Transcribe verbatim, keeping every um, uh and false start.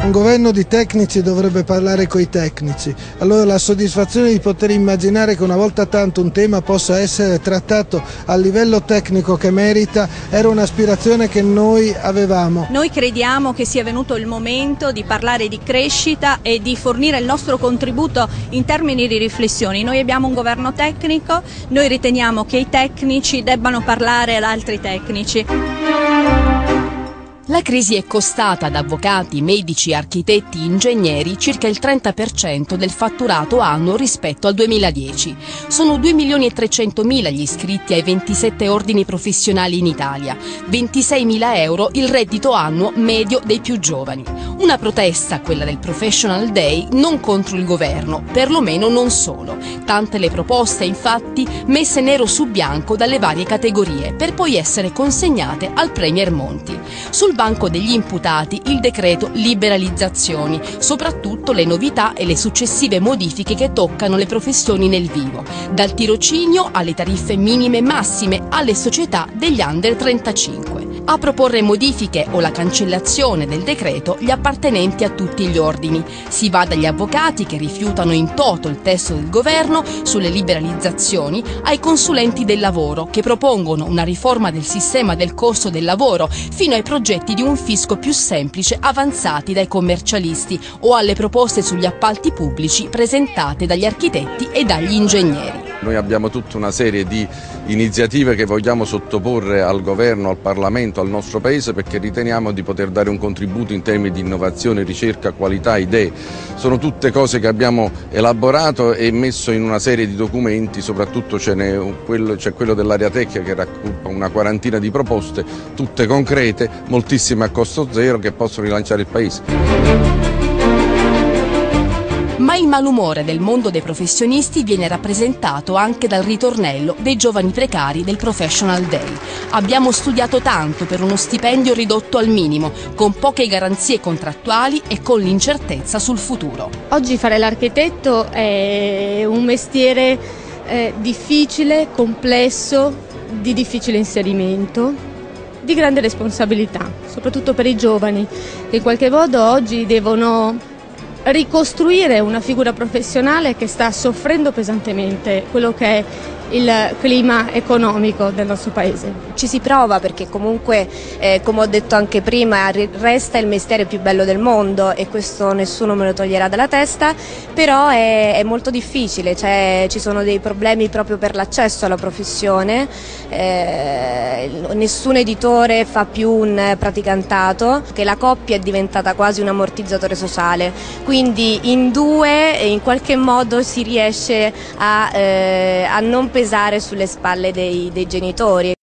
Un governo di tecnici dovrebbe parlare coi tecnici, allora la soddisfazione di poter immaginare che una volta tanto un tema possa essere trattato a livello tecnico che merita era un'aspirazione che noi avevamo. Noi crediamo che sia venuto il momento di parlare di crescita e di fornire il nostro contributo in termini di riflessioni. Noi abbiamo un governo tecnico, noi riteniamo che i tecnici debbano parlare ad altri tecnici. La crisi è costata ad avvocati, medici, architetti, ingegneri circa il trenta per cento del fatturato annuo rispetto al duemiladieci. Sono due milioni e trecentomila gli iscritti ai ventisette ordini professionali in Italia, ventiseimila euro il reddito annuo medio dei più giovani. Una protesta, quella del Professional Day, non contro il governo, perlomeno non solo. Tante le proposte, infatti, messe nero su bianco dalle varie categorie, per poi essere consegnate al Premier Monti. Sul banco degli imputati il decreto liberalizzazioni, soprattutto le novità e le successive modifiche che toccano le professioni nel vivo, dal tirocinio alle tariffe minime e massime alle società degli under trentacinque. A proporre modifiche o la cancellazione del decreto gli appartenenti a tutti gli ordini. Si va dagli avvocati che rifiutano in toto il testo del governo sulle liberalizzazioni ai consulenti del lavoro che propongono una riforma del sistema del costo del lavoro fino ai progetti di un fisco più semplice avanzati dai commercialisti o alle proposte sugli appalti pubblici presentate dagli architetti e dagli ingegneri. Noi abbiamo tutta una serie di iniziative che vogliamo sottoporre al governo, al Parlamento, al nostro Paese perché riteniamo di poter dare un contributo in termini di innovazione, ricerca, qualità, idee. Sono tutte cose che abbiamo elaborato e messo in una serie di documenti, soprattutto c'è quello, quello dell'area tecnica che racchiude una quarantina di proposte, tutte concrete, moltissime a costo zero che possono rilanciare il Paese. Ma il malumore del mondo dei professionisti viene rappresentato anche dal ritornello dei giovani precari del Professional Day. Abbiamo studiato tanto per uno stipendio ridotto al minimo, con poche garanzie contrattuali e con l'incertezza sul futuro. Oggi fare l'architetto è un mestiere eh, difficile, complesso, di difficile inserimento, di grande responsabilità, soprattutto per i giovani, che in qualche modo oggi devono ricostruire una figura professionale che sta soffrendo pesantemente quello che è il clima economico del nostro paese. Ci si prova perché comunque, eh, come ho detto anche prima, resta il mestiere più bello del mondo e questo nessuno me lo toglierà dalla testa, però è, è molto difficile, cioè, ci sono dei problemi proprio per l'accesso alla professione, eh, nessun editore fa più un praticantato, che la coppia è diventata quasi un ammortizzatore sociale, quindi in due in qualche modo si riesce a, eh, a non pesare sulle spalle dei, dei genitori.